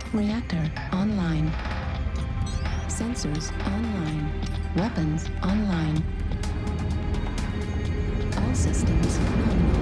Reactor online. Sensors online. Weapons online. All systems nominal.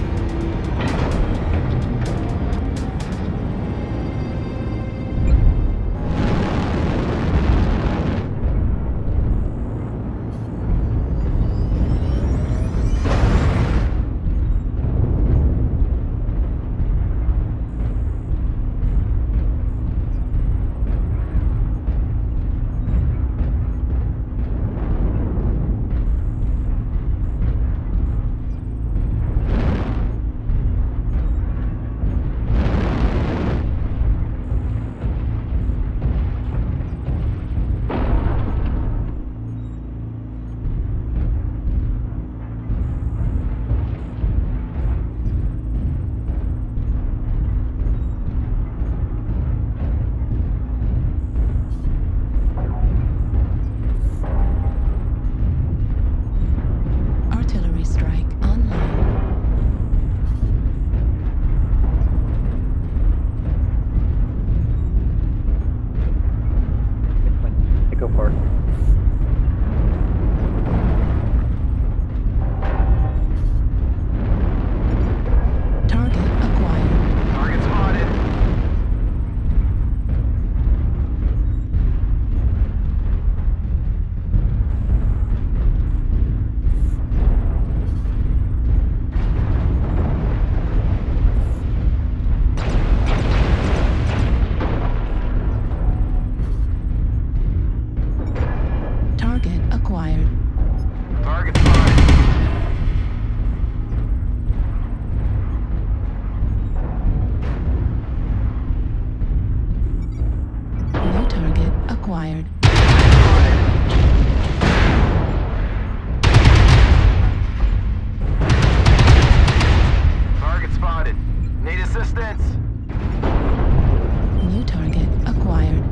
Acquired. Target spotted. Need assistance. New target acquired.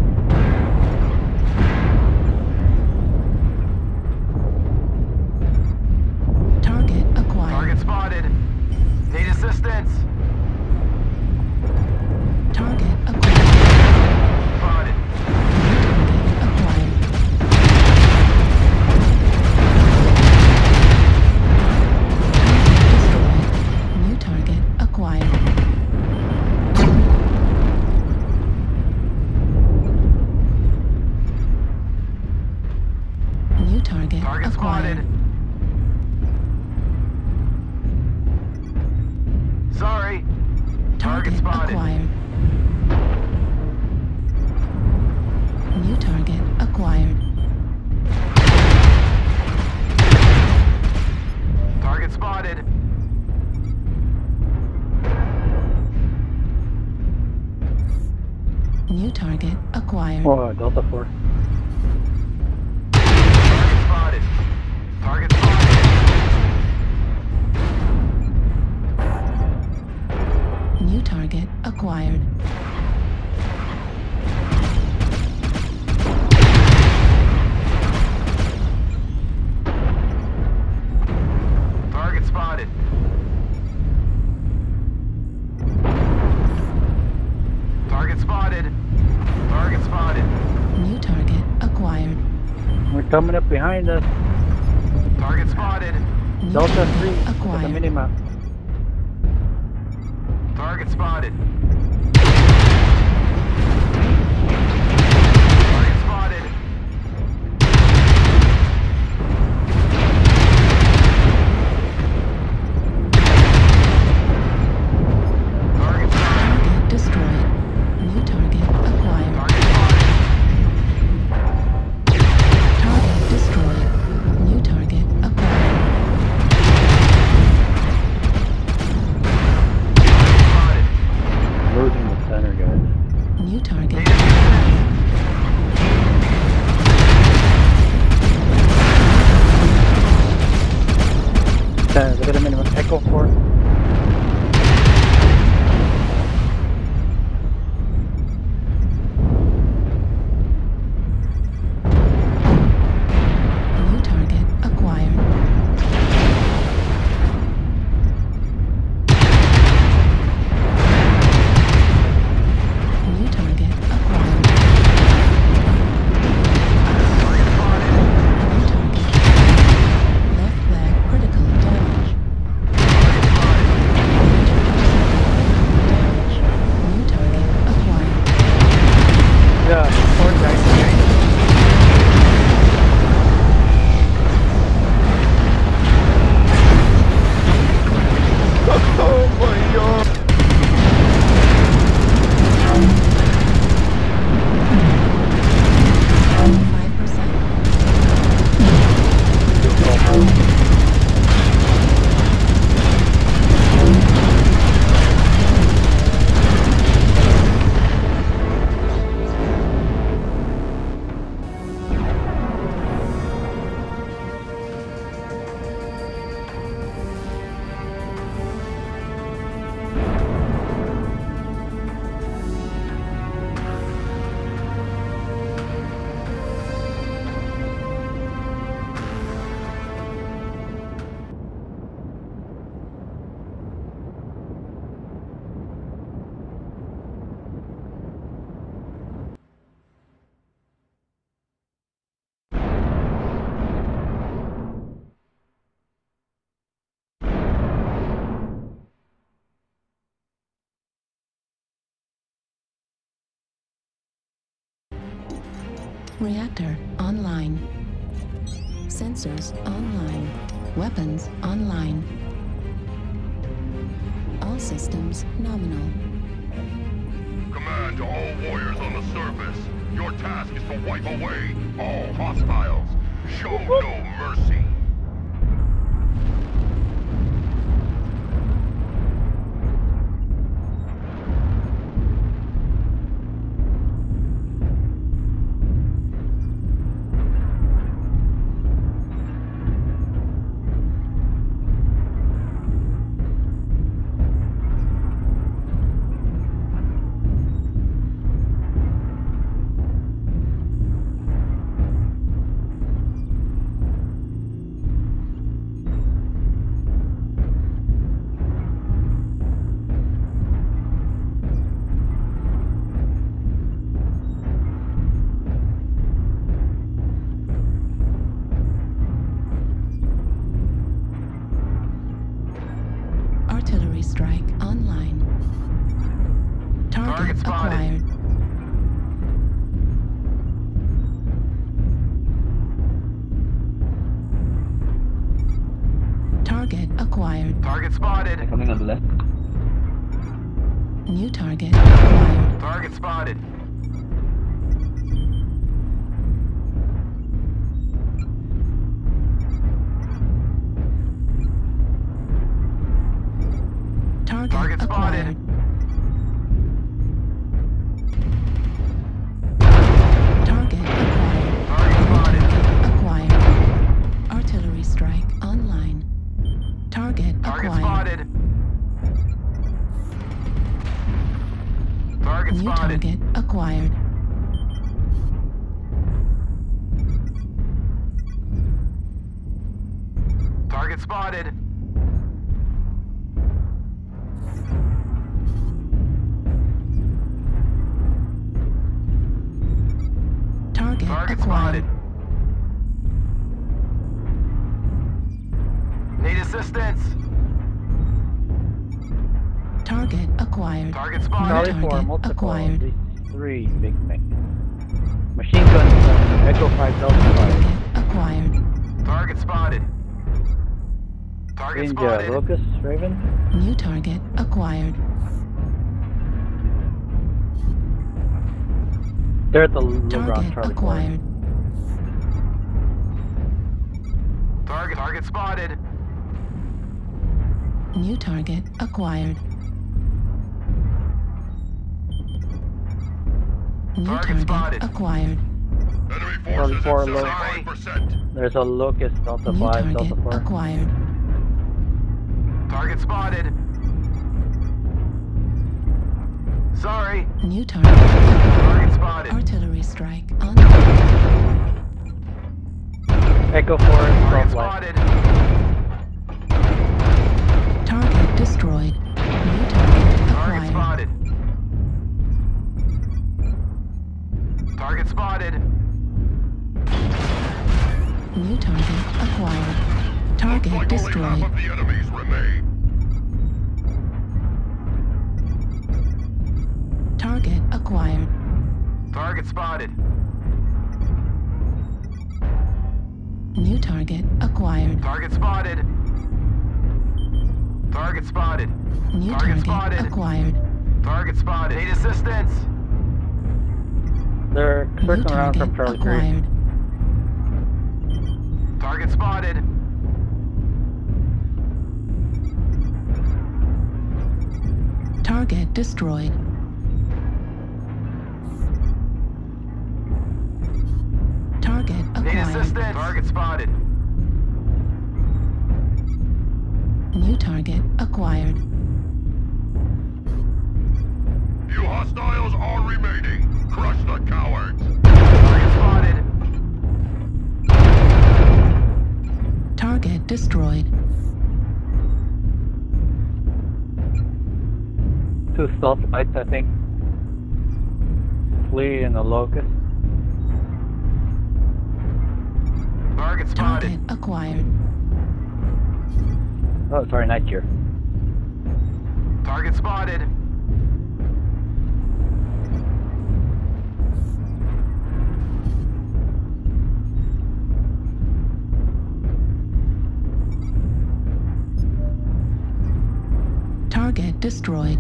Target acquired. Target spotted. Need assistance. Target acquired. Spotted. New target acquired. New target Target acquired. spotted. Sorry. Target spotted. Acquired. New target acquired. Target spotted. New target acquired. Oh, Delta 4. Target spotted. Target spotted. New target acquired. Target spotted. Target spotted. Target spotted. New target acquired. We're coming up behind us. Target spotted. New Delta 3. target Look at the acquired. minimap. Target spotted. Target spotted. Target spotted. Target destroyed. New target acquired. Target spotted. Target destroyed. New target acquired. Spotted. Losing the center, guys. New target Need assistance. Look at the minimap. Echo 4. New target acquired. New target Reactor online. Sensors online. Weapons online. All systems nominal. Command to all warriors on the surface. Your task is to wipe away all hostiles. Show no mercy. Artillery strike online. Target spotted. acquired. Target acquired. Target spotted. Coming on the left. New target acquired. Target spotted. Target spotted. acquired. Target acquired. Target spotted. Acquired. Artillery strike online. Target Target acquired. spotted. Target New spotted. target acquired. Target spotted. Target Target acquired. spotted. Need assistance. Target acquired. Target New spotted. Charlie 4, target multiple. acquired. These 3 big mech. Machine guns from Echo 5 Delta 5. Target acquired. Target spotted. Target Ninja, spotted. Locust, Raven. New target acquired. They're at the low ground, Target Charlie 4. acquired. Target spotted. New target acquired. New Target target spotted. acquired. Enemy Charlie forces 4 at low. 75%. There's a Locust, Delta New 5, target Delta 4. acquired. Target spotted. Sorry. New target acquired. Target spotted. Artillery strike on. Echo 4, Target 12 light. spotted. Target destroyed. New target Target acquired. spotted. Target spotted. New target acquired. Target Looks like destroyed. only half of the enemies remain. Target acquired. Target spotted. New target acquired. Target spotted. Target spotted. New Target target spotted. acquired. Target spotted. Need assistance. They're New circling around target from Charlie 3. acquired. Target spotted. Target destroyed. Target Need acquired. assistance. Target spotted. New target acquired. Few hostiles are remaining. Crush the cowards. Target spotted. Target destroyed. 2 stealth lights, I think. Flea and a Locust. Target spotted. Target acquired. Oh, sorry, Night Gear. Target spotted. Target destroyed.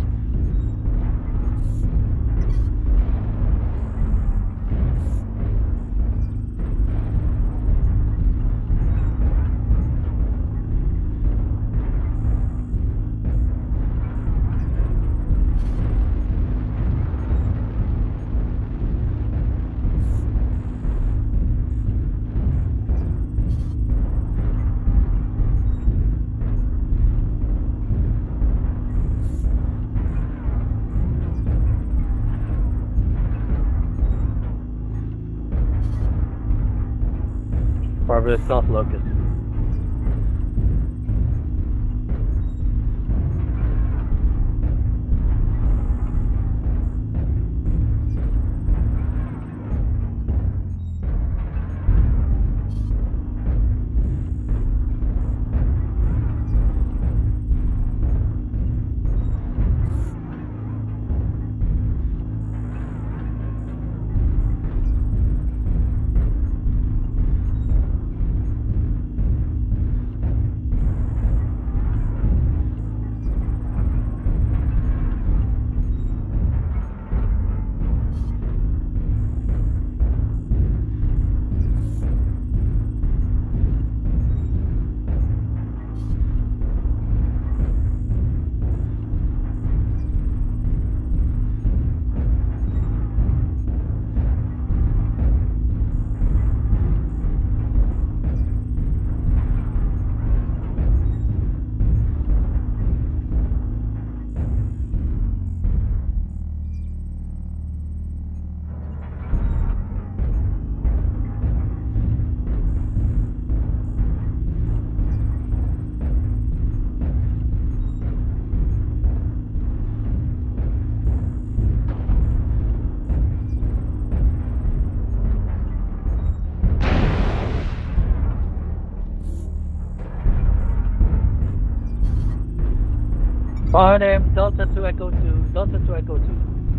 Probably a stealth locust. Follow him, Delta to Echo 2, Delta to Echo 2.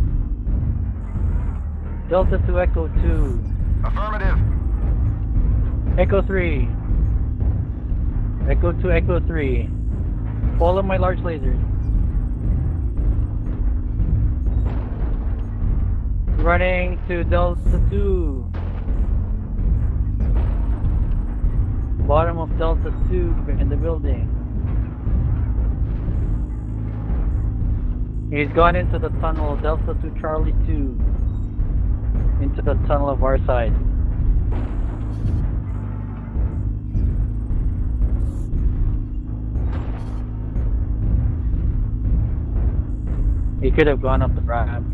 Delta to Echo 2. Affirmative. Echo 3. Echo 2, Echo 3. Follow my large lasers. Running to Delta 2. Bottom of Delta 2 in the building. He's gone into the tunnel, Delta to Charlie 2. Into the tunnel of our side. He could have gone up the ramp.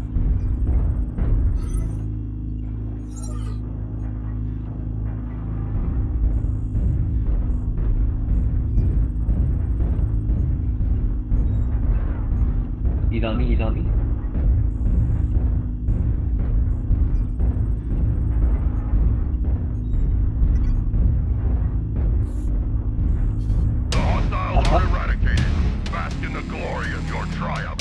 He's on me, he's on me. The hostiles are eradicated. Bask in the glory of your triumph.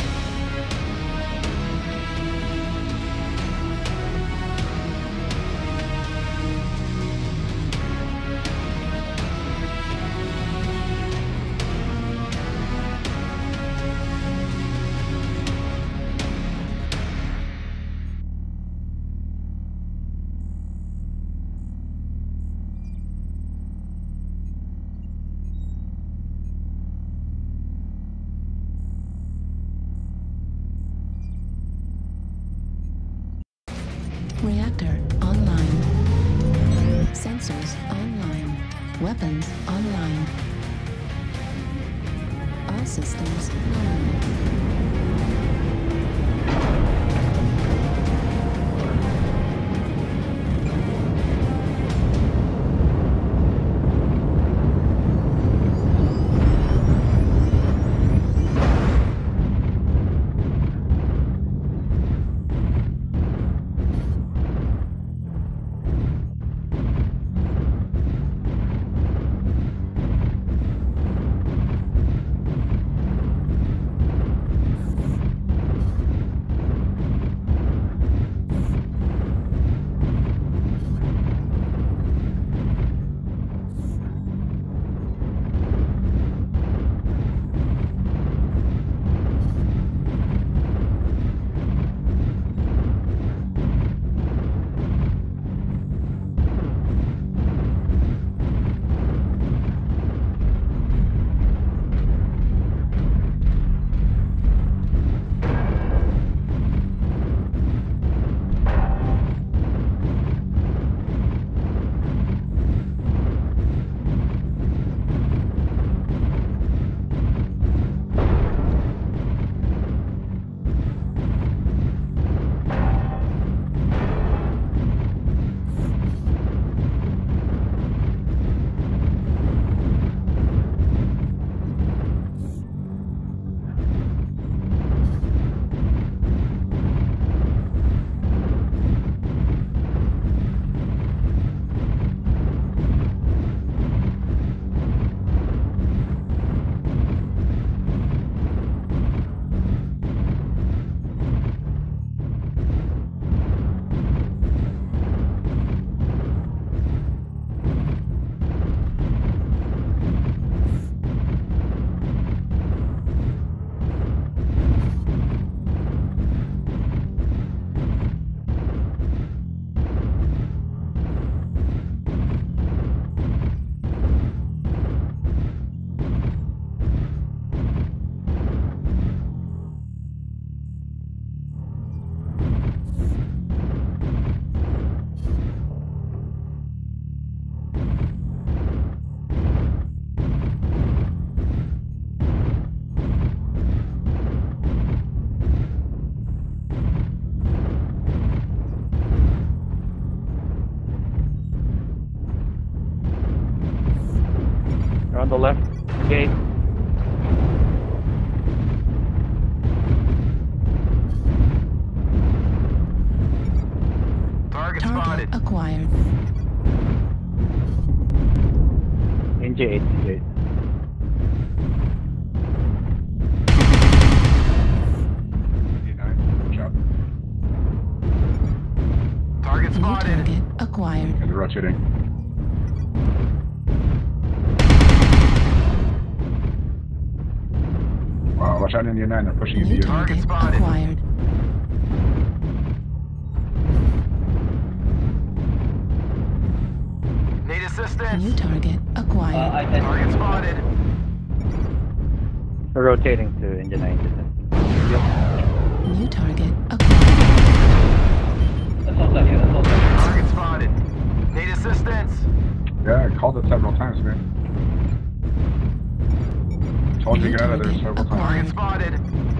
Reactor online. Sensors online. Weapons online. All systems nominal. shooting. Wow, watch out, Indian 9. They're pushing into New you. target spotted. acquired. Need assistance. New target acquired. Target spotted. We're rotating to engine 9. New target acquired. That's outside here, that's outside here. Target spotted. Need assistance. Yeah, I called it several times, man. Told you to get out of there several Target times. spotted.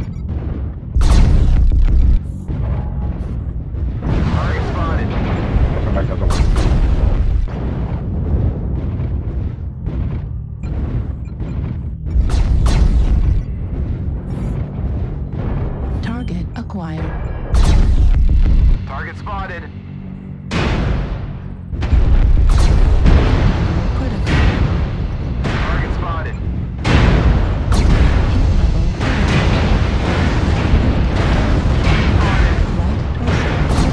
Target spotted. Somebody doesn't work. Target acquired. Target spotted. Critical. Target spotted. Heat level critical. Right torso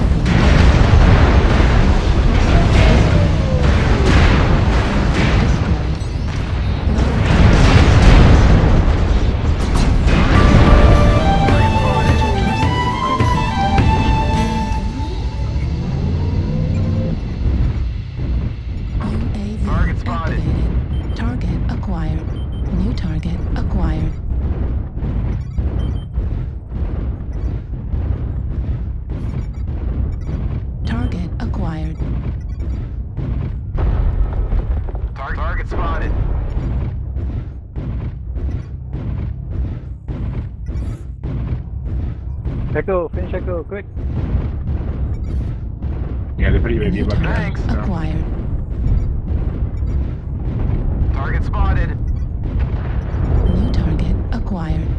UAV Target spotted. activated. Target acquired. New target acquired. Target acquired. Target spotted. Echo, finish Echo, quick. Yeah, they're pretty New UAV looking at Thanks. us. acquired. Target spotted. New target acquired.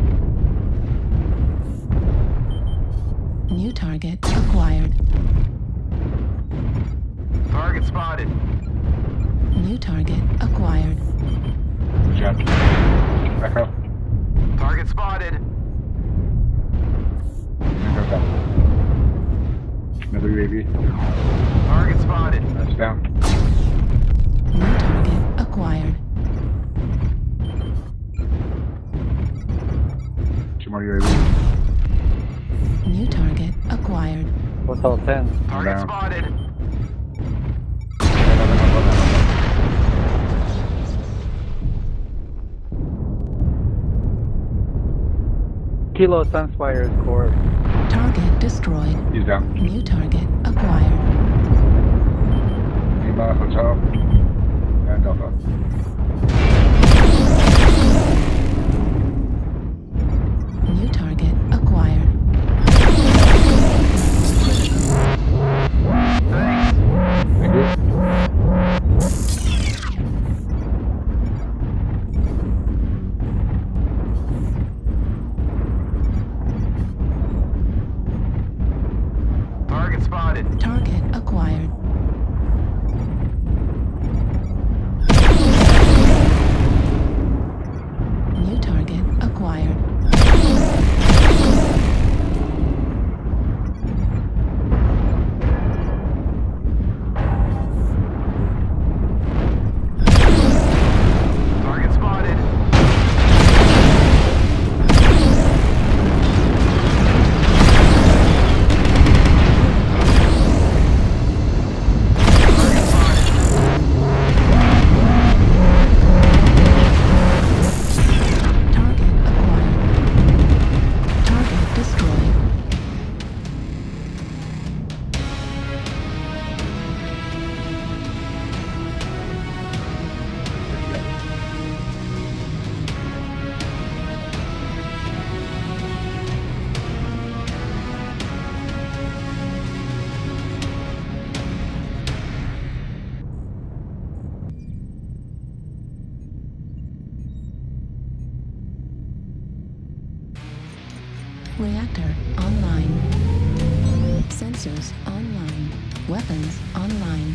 New target acquired. Target spotted. New target acquired. Jet. Echo. Target spotted. Echo down. Another UAV. Target spotted. That's down. New target acquired. Two more UAV. New target acquired. Hotel 10. Target down. spotted. Kilo Sunspire is core. Target destroyed. He's down. New target acquired. Lima, Hotel, and Delta. New target acquired. Thanks. Thank you. Target spotted. Target acquired. New target acquired. Target spotted. Target acquired. Target destroyed. Reactor online. Sensors online. Weapons online.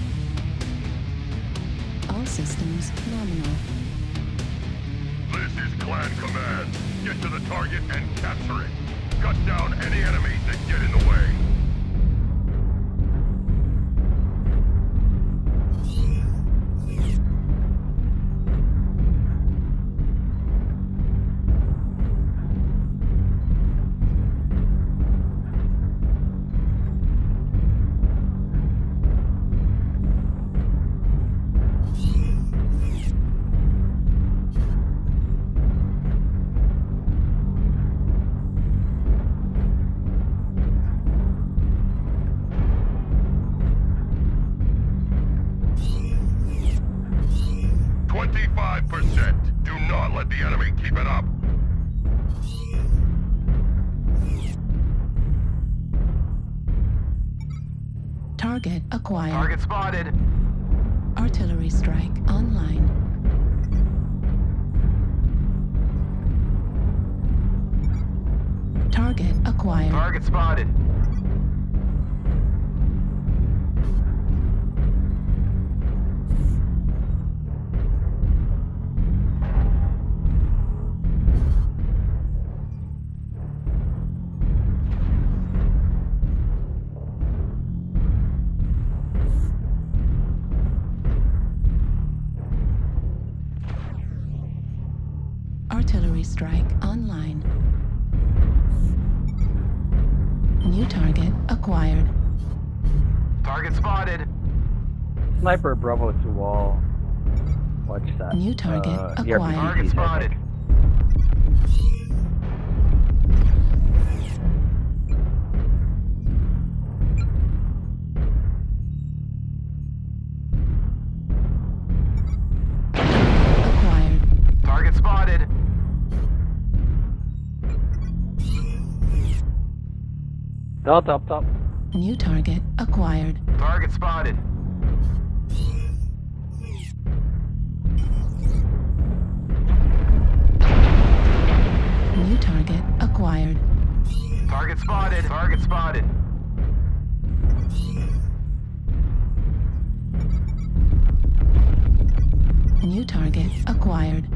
All systems nominal. This is Clan Command. Get to the target and capture it. Cut down any enemies that get in the way. Target acquired. Target spotted. Artillery strike online. Target acquired. Target spotted. Artillery strike online. New target acquired. Target spotted. Sniper Bravo to wall. Watch that. New target yeah, acquired. Target spotted. Acquired. Target spotted. Delta up top. New target acquired. Target spotted. New target acquired. Target spotted. Target spotted. New target acquired.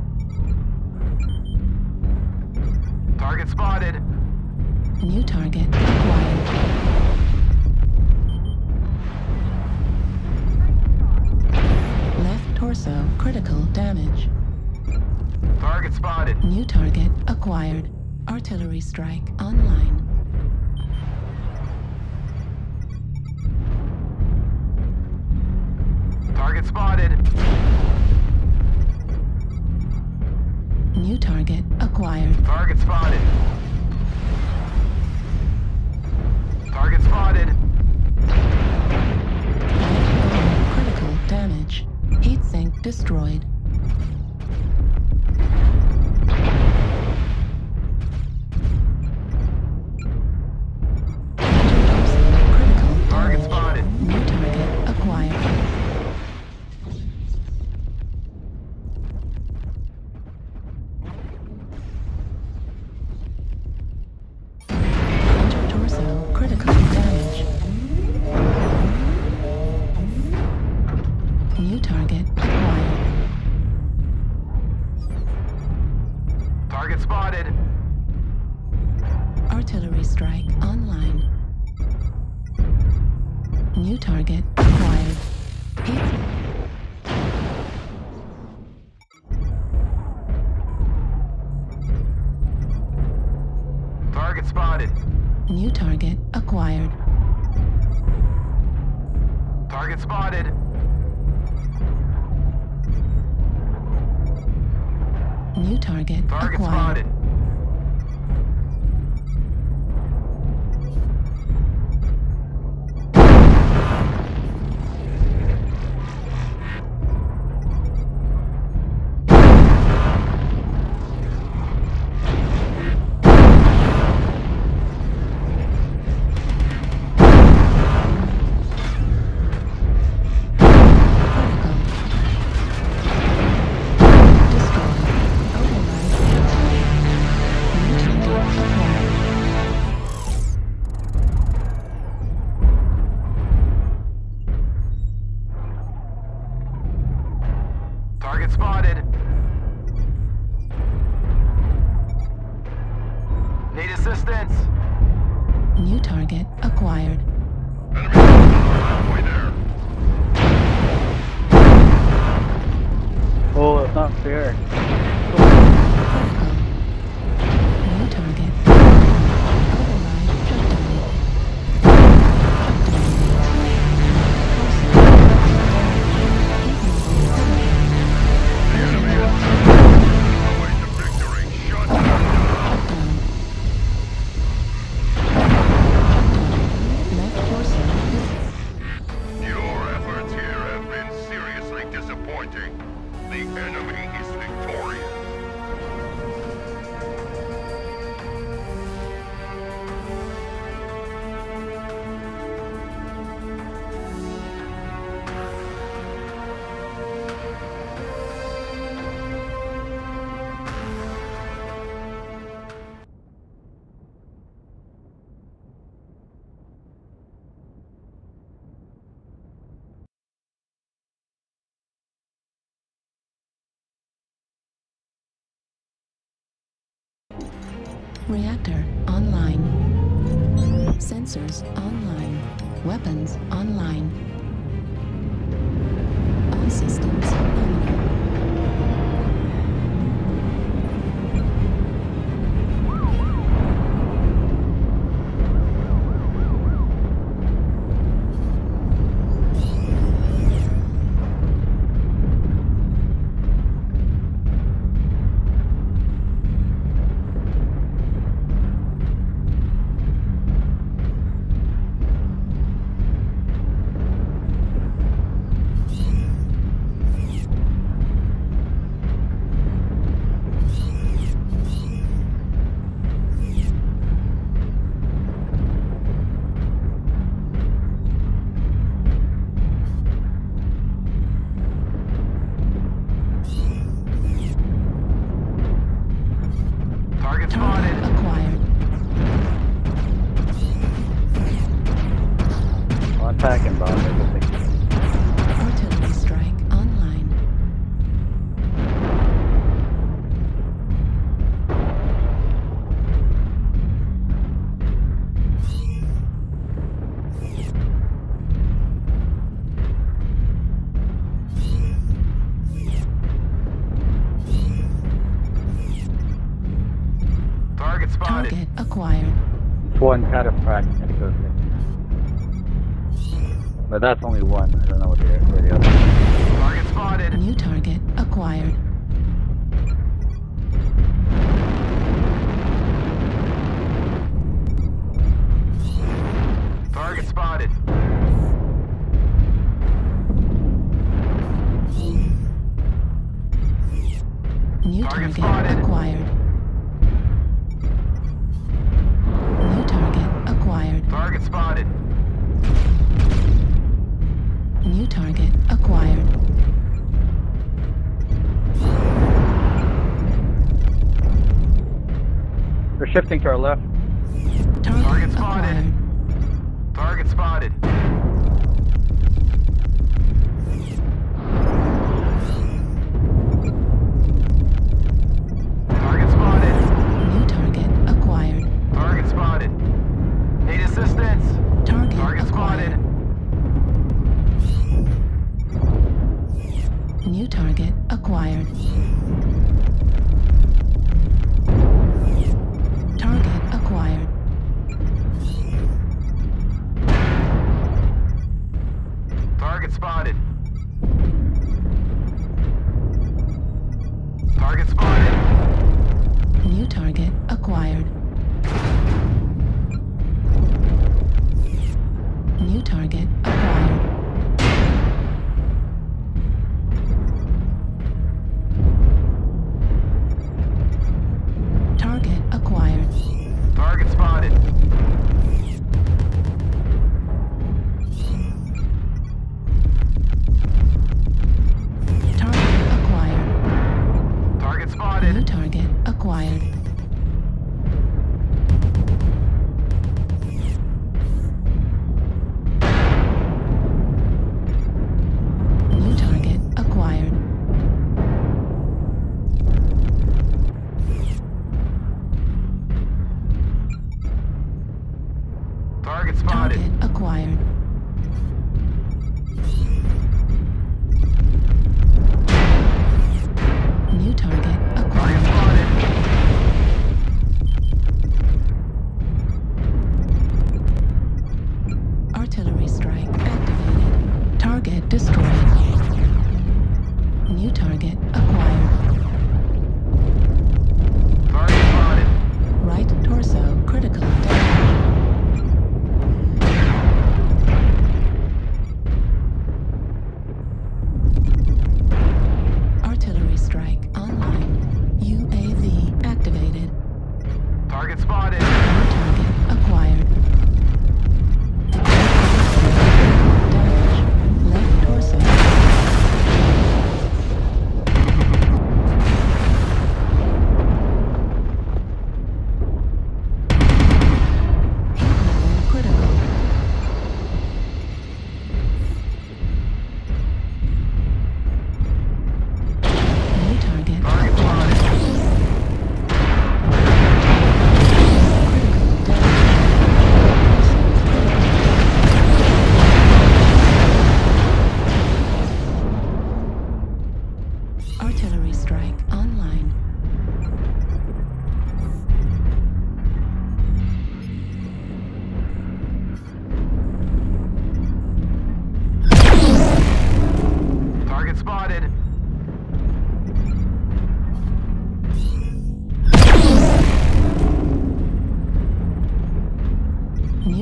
Target spotted. New target acquired. Left torso critical damage. Target spotted. New target acquired. Artillery strike online. Target spotted. New target acquired. Target spotted. Target spotted. Critical damage. Heat sink destroyed. Critical Target damage. spotted. New target acquired. Torso critical damage. New target acquired. Target spotted. Artillery strike online. New target acquired. Heat. Target spotted. New target acquired. Target spotted. New target Target acquired. spotted. Target spotted. Need assistance. New target acquired. Enemy halfway there. Oh, it's not fair. Critical. New target. Override shutdown. The enemy is on the way to victory. Shut down. Left torso. Your efforts here have been seriously disappointing. The enemy is victorious. Reactor online. Sensors online. Weapons online. All systems nominal. Target spotted. Acquired. Attacking bomb. Artillery strike online. Target spotted. Target acquired. It's one cataphract that goes in. But that's only one. I don't know what the other. Target spotted. New target acquired. Target spotted. New Target target spotted. acquired. New target acquired. Target spotted. New target acquired. They're shifting to our left. Target, Target spotted. acquired. Target spotted. Target spotted. New target acquired. Target spotted. Need assistance. Target Target spotted. acquired. New target acquired. Target acquired. Target spotted. Target spotted. New target acquired. New target acquired. Target acquired. Target spotted. Target acquired. Target spotted. New target acquired. New target acquired. Target spotted. Target acquired. New target Target acquired. spotted. Artillery strike activated. Target destroyed. New target acquired. Target spotted. Right torso critical damage.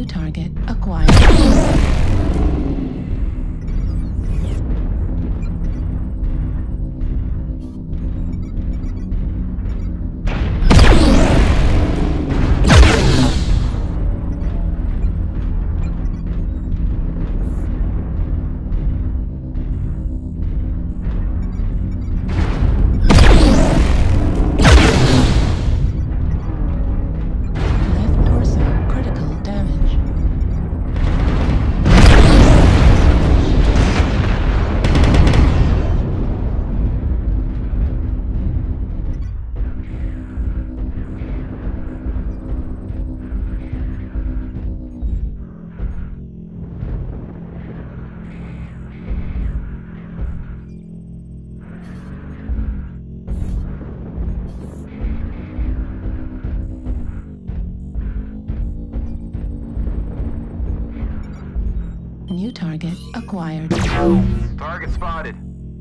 New target acquired. Left torso critical damage. New target acquired. Target spotted.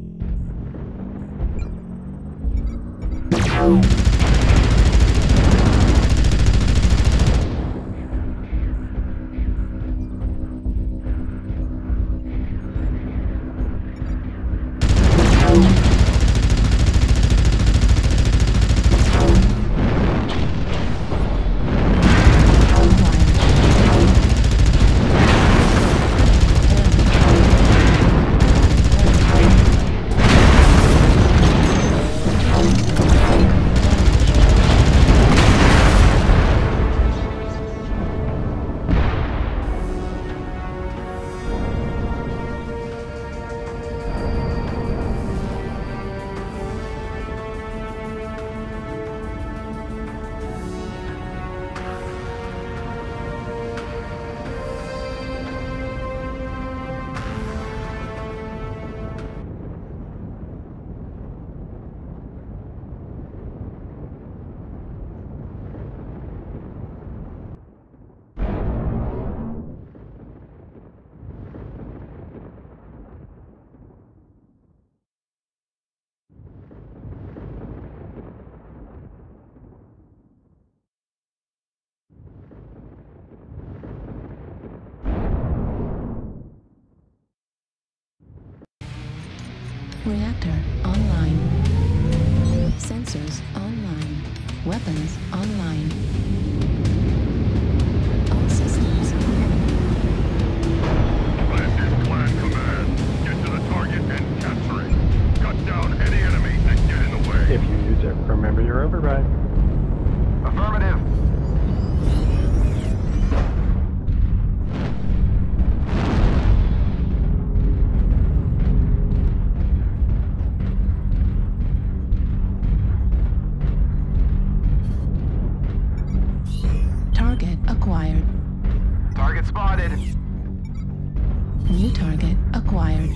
Reactor online. Sensors online. Weapons online. All systems ready. Atlantis Clan Command. Get to the target and capture it. Cut down any enemies that get in the way. If you use it, remember your override. Affirmative. Target acquired. Target spotted. New target acquired.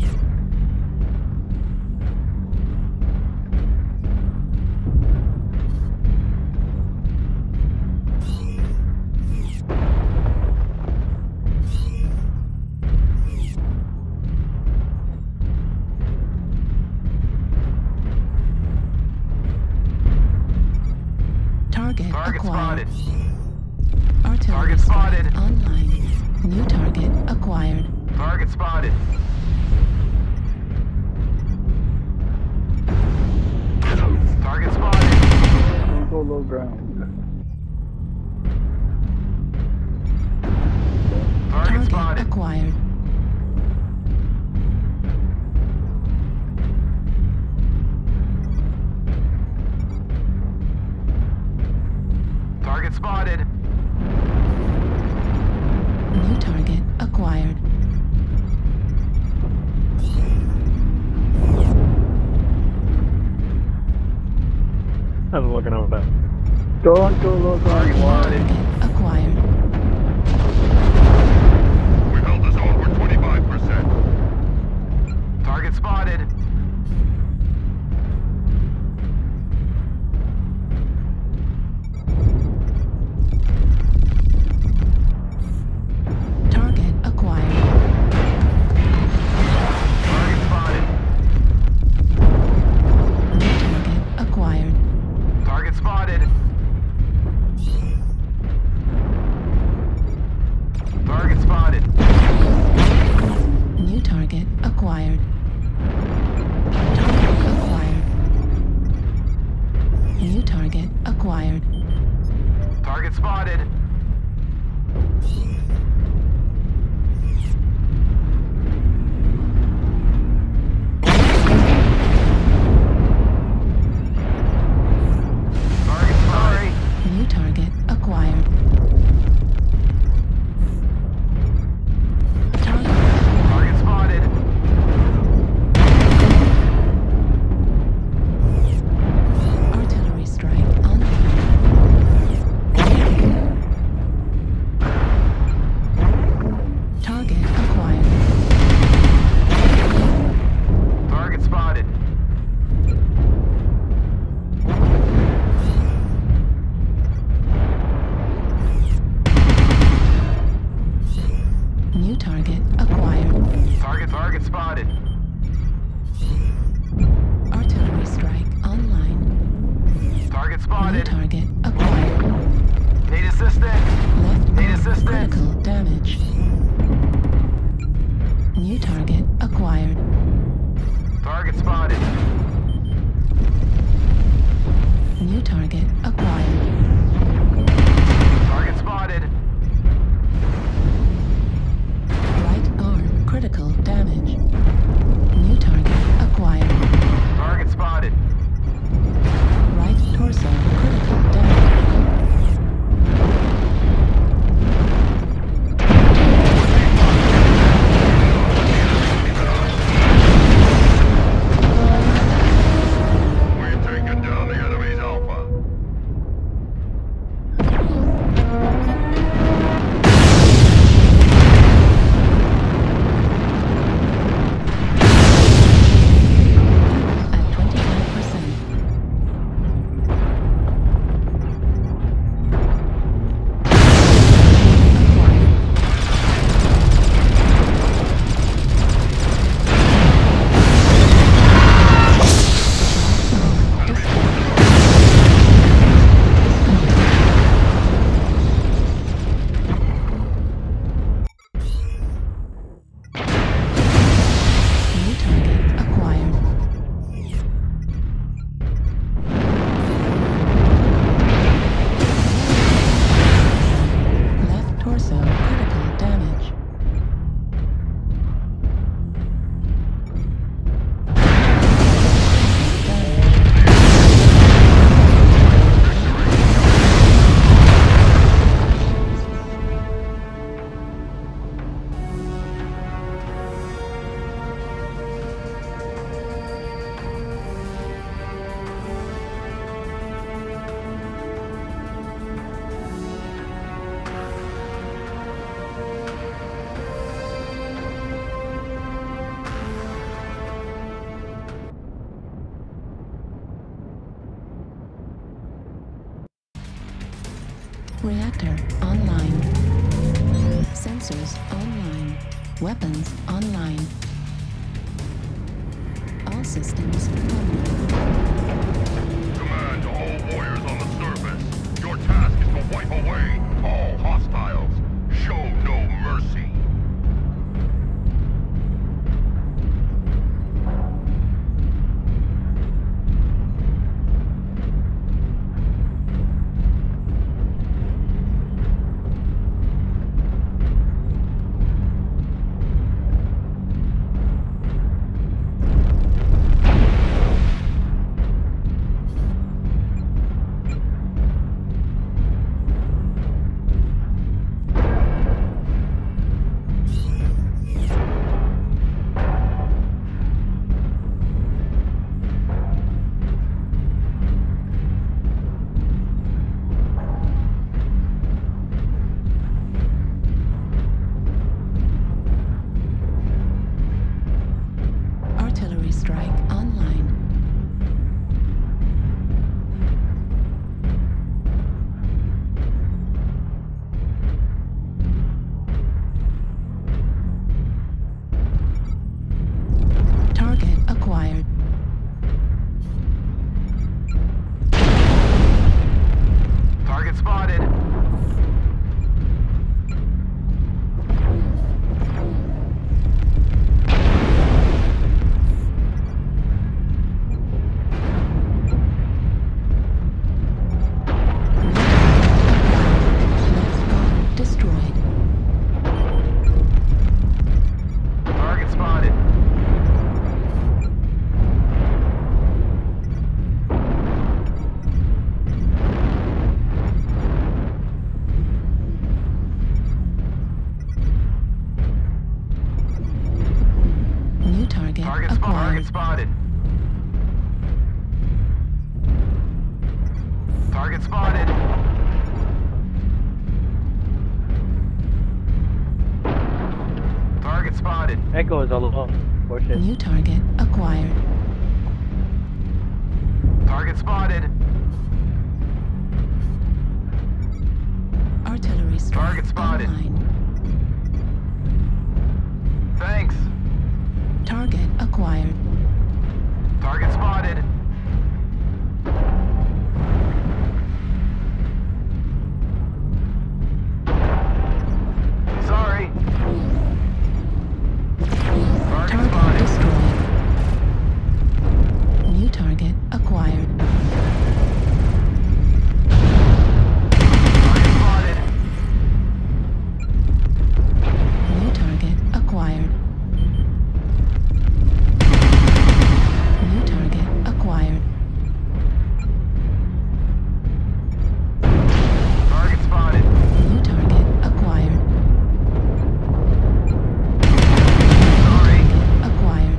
Target Target acquired. spotted. Artillery Target spotted. strike online. New target acquired. Target spotted. Target spotted. Don't go low ground. Target Target spotted. acquired. Target spotted. New target acquired. How's it looking over there? Don't go low Target ground. spotted. Target acquired. We held the zone for 25%. Target spotted. Target acquired. Target spotted. New target acquired. Target spotted. Target spotted. Target sorry. New target acquired. Target spotted. Artillery strike on. Target acquired. Target spotted. New target acquired. Target spotted. Artillery strike online. Target New spotted. target acquired. Need assistance. Left Need arm assistance. critical damage. New target acquired. Target spotted. New target acquired. Target spotted. Right arm critical damage. New target acquired. Target spotted. Right torso critical damage. We've taken down the enemy's Alpha. At 25%. New target acquired. Left torso critical damage. Reactor online. Sensors online. Weapons online. All systems online. Command to all warriors on the surface. Your task is to wipe away all hostiles. Show no mercy. Artillery strike online. Target acquired. Target spotted. spotted. Echo is all alone. Push it. New target acquired. Target spotted. Artillery strike Target spotted. online. Thanks. Target acquired. Target spotted. Sorry. Target Target spotted. destroyed. New target acquired. Target spotted. New target acquired. New target acquired. Target spotted. New target acquired. Sorry. Acquired.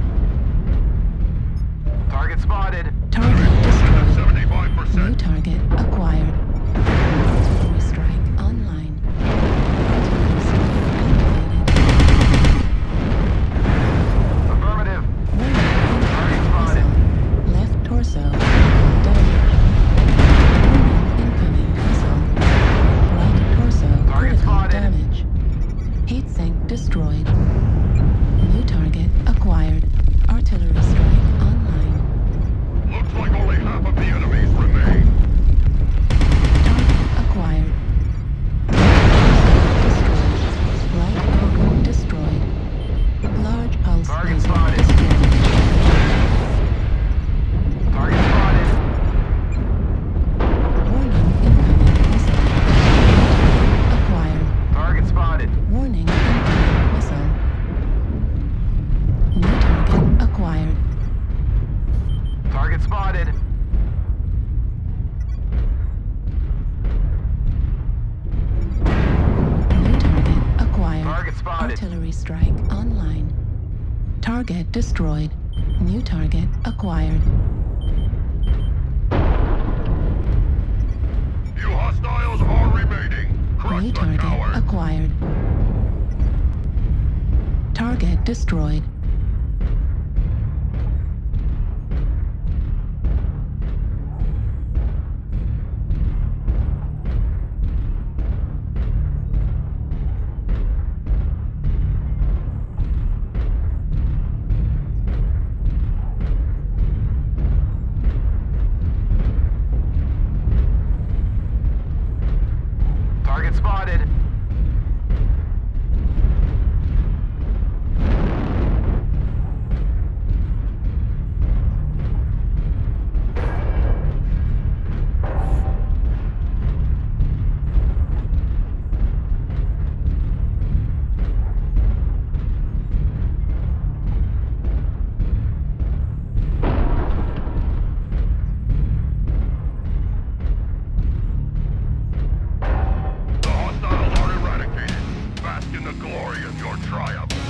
Target spotted. Target destroyed. 75%. New target acquired. Artillery strike online. Artillery strike activated. Affirmative. Warning, Target spotted. left torso damage. Incoming missile. Right torso Target critical spotted. damage. Heat sink destroyed. New target acquired. Artillery strike online. Looks like only half of the enemies remain. Target acquired. Destroyed. Right organ destroyed. Large pulse Target laser spotted. destroyed. Target spotted. Warning incoming missile. Acquired. Target spotted. Warning incoming missile. New target acquired. Target spotted. New target acquired. Target spotted. Artillery strike online. Target destroyed. New target acquired. You hostiles are remaining. Crush New the target cowards. acquired. Target destroyed. Target spotted. The hostiles are eradicated. Bask in the glory of your triumph.